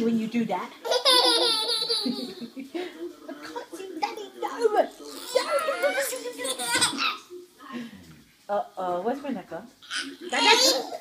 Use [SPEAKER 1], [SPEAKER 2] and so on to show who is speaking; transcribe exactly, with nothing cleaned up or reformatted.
[SPEAKER 1] Daddy when you do that. I can't see Daddy. No. No. Uh oh, where's my neck gone?